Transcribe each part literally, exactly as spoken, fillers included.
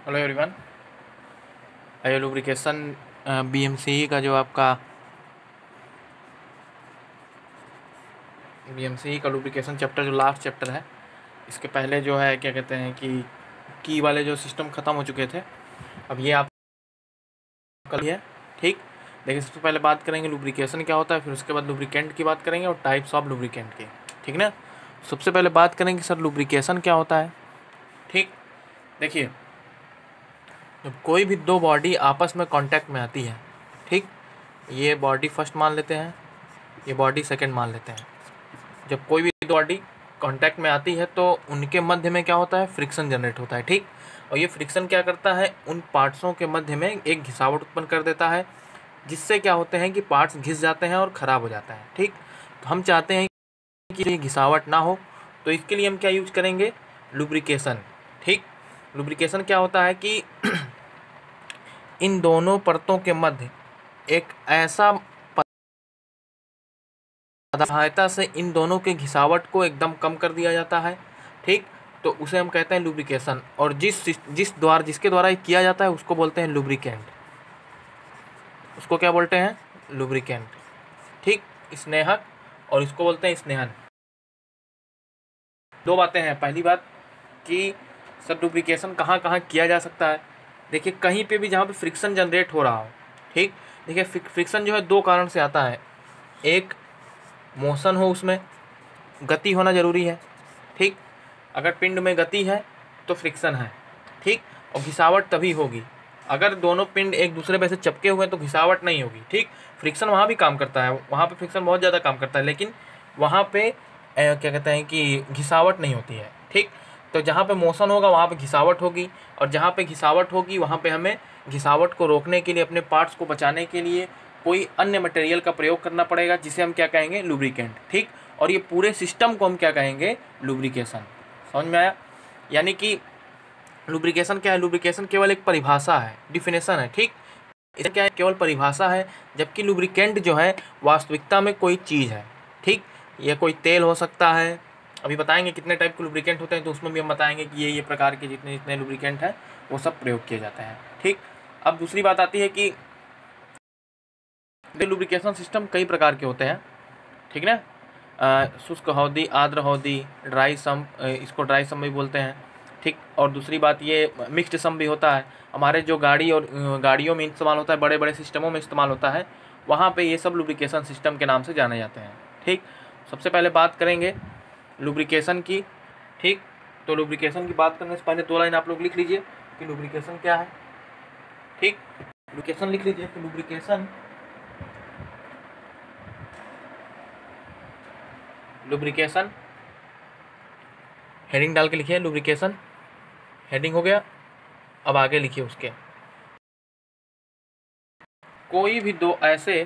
Hello everyone. ये lubrication BMCE का जो आपका बीएमसीई का लुब्रिकेशन चैप्टर जो लास्ट चैप्टर है, इसके पहले जो है क्या कहते हैं कि की वाले जो सिस्टम ख़त्म हो चुके थे, अब ये आप कल है। ठीक, देखिए सबसे पहले बात करेंगे लुब्रिकेशन क्या होता है, फिर उसके बाद लुब्रिकेंट की बात करेंगे और टाइप्स ऑफ लुब्रिकेंट की। ठीक ना, सबसे पहले बात करेंगे सर लुब्रिकेशन क्या होता है। ठीक, देखिए जब कोई भी दो बॉडी आपस में कांटेक्ट में आती है, ठीक, ये बॉडी फर्स्ट मान लेते हैं, ये बॉडी सेकंड मान लेते हैं। जब कोई भी दो बॉडी कांटेक्ट में आती है तो उनके मध्य में क्या होता है, फ्रिक्शन जनरेट होता है। ठीक, और ये फ्रिक्शन क्या करता है, उन पार्ट्सों के मध्य में एक घिसावट उत्पन्न कर देता है, जिससे क्या होते हैं कि पार्ट्स घिस जाते हैं और ख़राब हो जाता है। ठीक, तो हम चाहते हैं कि ये घिसावट ना हो, तो इसके लिए हम क्या यूज करेंगे, लुब्रिकेशन। ठीक, लुब्रिकेशन क्या होता है कि इन दोनों परतों के मध्य एक ऐसा सहायता से इन दोनों के घिसावट को एकदम कम कर दिया जाता है। ठीक, तो उसे हम कहते हैं लुब्रिकेशन, और जिस जिस द्वारा जिसके द्वारा ये किया जाता है उसको बोलते हैं लुब्रिकेंट। उसको क्या बोलते हैं, लुब्रिकेंट। ठीक, स्नेहक, और इसको बोलते हैं स्नेहन। दो बातें हैं, पहली बात कि सब लुब्रिकेशन कहाँ कहाँ किया जा सकता है। देखिए कहीं पे भी जहाँ पे फ्रिक्शन जनरेट हो रहा हो। ठीक, देखिए फ्रिक्शन जो है दो कारण से आता है, एक मोशन हो, उसमें गति होना ज़रूरी है। ठीक, अगर पिंड में गति है तो फ्रिक्शन है। ठीक, और घिसावट तभी होगी अगर दोनों पिंड एक दूसरे पे से चिपके हुए हैं, तो घिसावट नहीं होगी। ठीक, फ्रिक्शन वहाँ भी काम करता है, वहाँ पे फ्रिक्शन बहुत ज़्यादा काम करता है, लेकिन वहाँ पे ए, क्या कहते हैं कि घिसावट नहीं होती है। ठीक, तो जहाँ पे मोशन होगा वहाँ पे घिसावट होगी, और जहाँ पे घिसावट होगी वहाँ पे हमें घिसावट को रोकने के लिए, अपने पार्ट्स को बचाने के लिए कोई अन्य मटेरियल का प्रयोग करना पड़ेगा, जिसे हम क्या कहेंगे, लुब्रिकेंट। ठीक, और ये पूरे सिस्टम को हम क्या कहेंगे, लुब्रिकेशन। समझ में आया? यानी कि लुब्रिकेशन क्या है, लुब्रिकेशन केवल एक परिभाषा है, डिफिनेशन है। ठीक, इसका क्या है, केवल परिभाषा है, जबकि लुब्रिकेंट जो है वास्तविकता में कोई चीज़ है। ठीक, ये कोई तेल हो सकता है, अभी बताएंगे कितने टाइप के लुब्रिकेंट होते हैं, तो उसमें भी हम बताएंगे कि ये ये प्रकार के जितने जितने लुब्रिकेंट हैं वो सब प्रयोग किए जाते हैं। ठीक, अब दूसरी बात आती है कि लुब्रिकेशन सिस्टम कई प्रकार के होते हैं। ठीक ना, शुष्क हौदी, आर्द्र हौदी, ड्राई सम, इसको ड्राई सम भी बोलते हैं। ठीक, और दूसरी बात ये मिक्स्ड सम भी होता है, हमारे जो गाड़ी और गाड़ियों में इस्तेमाल होता है, बड़े बड़े सिस्टमों में इस्तेमाल होता है, वहाँ पे ये सब लुब्रिकेशन सिस्टम के नाम से जाने जाते हैं। ठीक, सबसे पहले बात करेंगे लुब्रिकेशन की। ठीक, तो लुब्रिकेशन की बात करने से पहले दो लाइन आप लोग लिख लीजिए कि लुब्रिकेशन क्या है। ठीक, लुब्रिकेशन लिख लीजिए कि लुब्रिकेशन लुब्रिकेशन हेडिंग डाल के लिखिए, लुब्रिकेशन हेडिंग हो गया। अब आगे लिखिए उसके, कोई भी दो ऐसे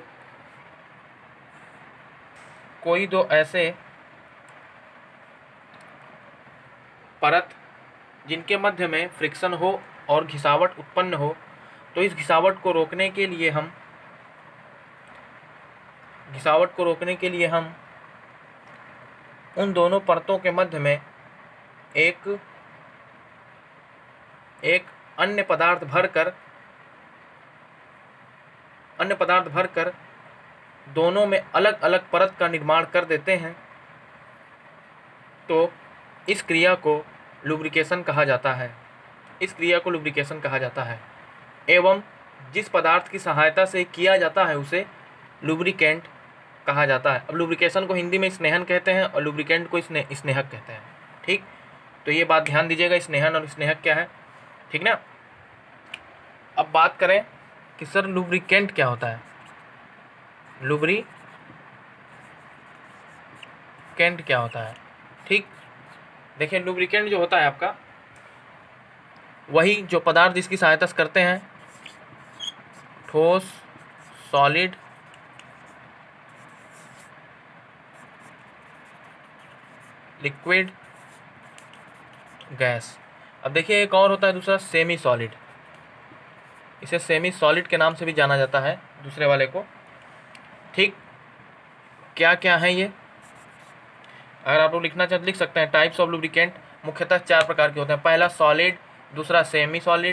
कोई दो ऐसे परत जिनके मध्य में फ्रिक्शन हो और घिसावट उत्पन्न हो, तो इस घिसावट को रोकने के लिए हम घिसावट को रोकने के लिए हम उन दोनों परतों के मध्य में एक एक अन्य पदार्थ भरकर अन्य पदार्थ भरकर दोनों में अलग अलग परत का निर्माण कर देते हैं। तो इस क्रिया को लुब्रिकेशन कहा जाता है इस क्रिया को लुब्रिकेशन कहा जाता है एवं जिस पदार्थ की सहायता से किया जाता है उसे लुब्रिकेंट कहा जाता है। अब लुब्रिकेशन को हिंदी में स्नेहन कहते हैं और लुब्रिकेंट को स्ने स्नेहक कहते हैं। ठीक, तो ये बात ध्यान दीजिएगा, स्नेहन और स्नेहक क्या है। ठीक ना, अब बात करें कि सर लुब्रिकेंट क्या होता है, लुब्रिकेंट क्या होता है। ठीक, देखिए लुब्रिकेंट जो होता है आपका, वही जो पदार्थ जिसकी सहायता से करते हैं, ठोस, सॉलिड, लिक्विड, गैस। अब देखिए एक और होता है दूसरा, सेमी सॉलिड। इसे सेमी सॉलिड के नाम से भी जाना जाता है दूसरे वाले को। ठीक, क्या क्या है ये, अगर आप लोग लिखना चाहते लिख सकते हैं। टाइप्स ऑफ लुब्रिकेंट मुख्यतः चार प्रकार के होते हैं। पहला सॉलिड, दूसरा सेमी सॉलिड,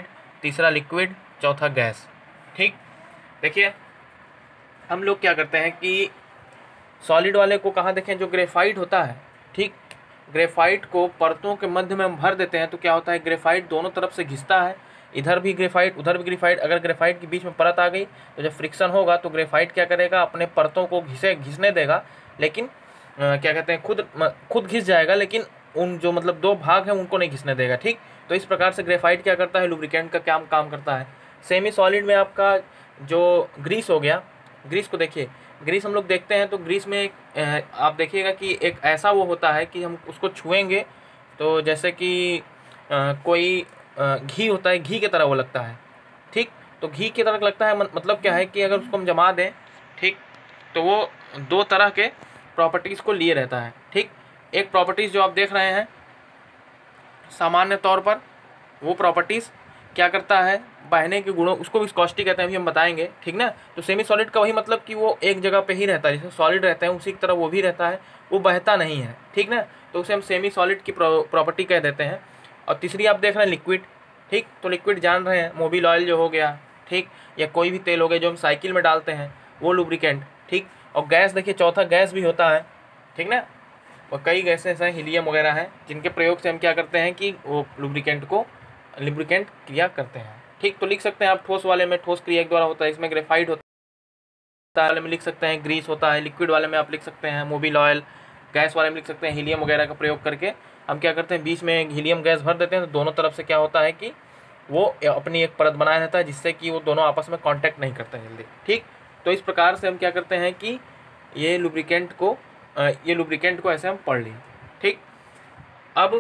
तीसरा लिक्विड, चौथा गैस। ठीक, देखिए हम लोग क्या करते हैं कि सॉलिड वाले को कहाँ देखें, जो ग्रेफाइट होता है, ठीक, ग्रेफाइट को परतों के मध्य में हम भर देते हैं तो क्या होता है, ग्रेफाइट दोनों तरफ से घिसता है, इधर भी ग्रेफाइट उधर भी ग्रेफाइट। अगर ग्रेफाइट के बीच में परत आ गई तो जब फ्रिक्शन होगा तो ग्रेफाइट क्या करेगा, अपने परतों को घिसे घिसने देगा, लेकिन आ, क्या कहते हैं खुद खुद घिस जाएगा, लेकिन उन जो मतलब दो भाग हैं उनको नहीं घिसने देगा। ठीक, तो इस प्रकार से ग्रेफाइट क्या करता है, लुब्रिकेंट का क्या काम करता है। सेमी सॉलिड में आपका जो ग्रीस हो गया, ग्रीस को देखिए, ग्रीस हम लोग देखते हैं तो ग्रीस में एक आप देखिएगा कि एक ऐसा वो होता है कि हम उसको छुएंगे तो जैसे कि आ, कोई घी होता है, घी की तरह वो लगता है। ठीक, तो घी की तरह लगता है मतलब क्या है कि अगर उसको हम जमा दें, ठीक, तो वो दो तरह के प्रॉपर्टीज़ को लिए रहता है। ठीक, एक प्रॉपर्टीज़ जो आप देख रहे हैं सामान्य तौर पर, वो प्रॉपर्टीज़ क्या करता है, बहने के गुणों, उसको विस्कोसिटी कहते हैं, अभी हम बताएंगे। ठीक ना, तो सेमी सॉलिड का वही मतलब कि वो एक जगह पे ही रहता है, जैसे सॉलिड रहता है उसी की तरह वो भी रहता है, वो बहता नहीं है। ठीक ना, तो उसे हम सेमी सॉलिड की प्रॉपर्टी कह देते हैं। और तीसरी आप देख रहे हैं लिक्विड। ठीक, तो लिक्विड जान रहे हैं, मोबिल ऑयल जो हो गया, ठीक, या कोई भी तेल हो गया जो हम साइकिल में डालते हैं, वो लुब्रिकेंट। ठीक, और गैस देखिए, चौथा गैस भी होता है। ठीक ना, और कई गैसेस हैं, हीलियम वगैरह हैं, जिनके प्रयोग से हम क्या करते हैं कि वो लुब्रिकेंट को लुब्रिकेंट क्रिया करते हैं। ठीक, तो लिख सकते हैं आप ठोस वाले में ठोस क्रिया के द्वारा होता है, इसमें ग्रेफाइट होता है, वाले में लिख सकते हैं ग्रीस होता है, लिक्विड वाले में आप लिख सकते हैं मोबिल ऑयल, गैस वाले में लिख सकते हैं हीलियम वगैरह का प्रयोग करके हम क्या करते हैं, बीच में हीलियम गैस भर देते हैं तो दोनों तरफ से क्या होता है कि वो अपनी एक परत बनाया रहता है, जिससे कि वो दोनों आपस में कांटेक्ट नहीं करते जल्दी। ठीक, तो इस प्रकार से हम क्या करते हैं कि ये लुब्रिकेंट को ये लुब्रिकेंट को ऐसे हम पढ़ लिए। ठीक, अब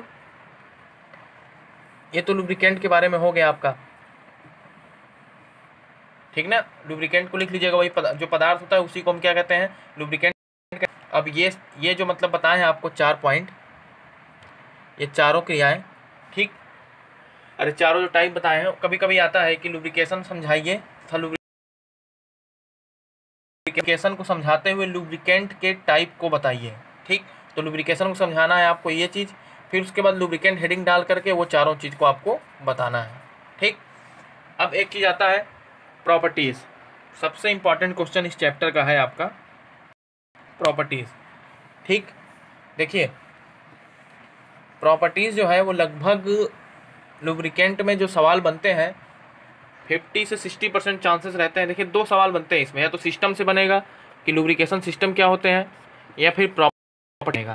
ये तो लुब्रिकेंट के बारे में हो गया आपका। ठीक ना, लुब्रिकेंट को लिख लीजिएगा, वही पद, जो पदार्थ होता है उसी को हम क्या कहते हैं, लुब्रिकेंट। अब ये ये जो मतलब बताए हैं आपको चार पॉइंट, ये चारों क्रियाएं। ठीक, अरे चारों जो टाइप बताए हैं, कभी कभी आता है कि लुब्रिकेशन समझाइए तथा लुब्रिकेशन को समझाते हुए लुब्रिकेंट के टाइप को बताइए। ठीक, तो लुब्रिकेशन को समझाना है आपको ये चीज़, फिर उसके बाद लुब्रिकेंट हेडिंग डाल करके वो चारों चीज़ को आपको बताना है। ठीक, अब एक चीज़ आता है प्रॉपर्टीज़, सबसे इम्पॉर्टेंट क्वेश्चन इस चैप्टर का है आपका प्रॉपर्टीज़। ठीक, देखिए प्रॉपर्टीज़ जो है वो लगभग लुब्रिकेंट में जो सवाल बनते हैं फिफ्टी से सिक्सटी परसेंट चांसेस रहते हैं। देखिए दो सवाल बनते हैं इसमें, या तो सिस्टम से बनेगा कि लुब्रिकेशन सिस्टम क्या होते हैं, या फिर प्रॉपर्टी बनेगा,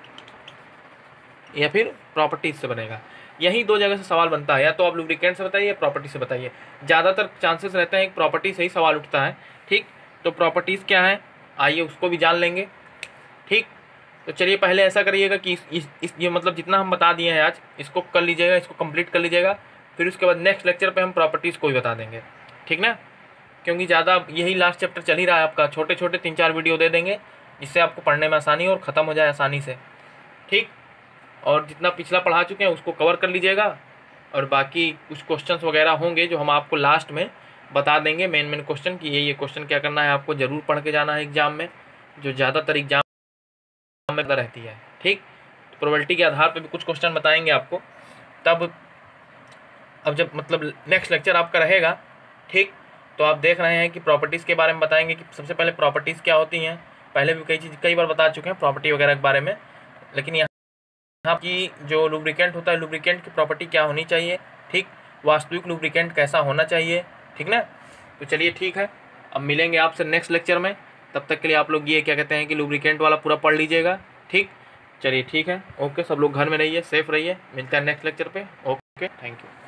या फिर प्रॉपर्टीज से बनेगा। यही दो जगह से सवाल बनता है, या तो आप लुब्रिकेंट से बताइए या प्रॉपर्टी से बताइए। ज़्यादातर चांसेस रहते हैं एक प्रॉपर्टी से ही सवाल उठता है। ठीक, तो प्रॉपर्टीज़ क्या है आइए उसको भी जान लेंगे। ठीक, तो चलिए पहले ऐसा करिएगा कि इस, इस, इस ये मतलब जितना हम बता दिए हैं आज, इसको कर लीजिएगा, इसको कंप्लीट कर लीजिएगा, फिर उसके बाद नेक्स्ट लेक्चर पे हम प्रॉपर्टीज़ को भी बता देंगे। ठीक ना, क्योंकि ज़्यादा यही लास्ट चैप्टर चल ही रहा है आपका, छोटे छोटे तीन चार वीडियो दे देंगे जिससे आपको पढ़ने में आसानी और ख़त्म हो जाए आसानी से। ठीक, और जितना पिछला पढ़ा चुके हैं उसको कवर कर लीजिएगा, और बाकी कुछ क्वेश्चंस वगैरह होंगे जो हम आपको लास्ट में बता देंगे, मेन मेन क्वेश्चन कि ये ये क्वेश्चन क्या करना है, आपको ज़रूर पढ़ के जाना है एग्जाम में, जो ज़्यादातर एग्जाम में रहती है। ठीक, तो प्रोबेबिलिटी के आधार पर भी कुछ क्वेश्चन बताएंगे आपको तब। अब जब मतलब नेक्स्ट लेक्चर आपका रहेगा, ठीक, तो आप देख रहे हैं कि प्रॉपर्टीज़ के बारे में बताएंगे कि सबसे पहले प्रॉपर्टीज़ क्या होती हैं। पहले भी कई चीज़ कई बार बता चुके हैं प्रॉपर्टी वगैरह के बारे में, लेकिन यहाँ की जो लुब्रिकेंट होता है, लुब्रिकेंट की प्रॉपर्टी क्या होनी चाहिए, ठीक, वास्तविक लुब्रिकेंट कैसा होना चाहिए। ठीक ना, तो चलिए ठीक है, अब मिलेंगे आपसे नेक्स्ट लेक्चर में, तब तक के लिए आप लोग ये क्या कहते हैं कि लुब्रिकेंट वाला पूरा पढ़ लीजिएगा। ठीक, चलिए ठीक है, ओके, सब लोग घर में रहिए, सेफ रहिए, मिलते हैं नेक्स्ट लेक्चर पे। Okay, thank you.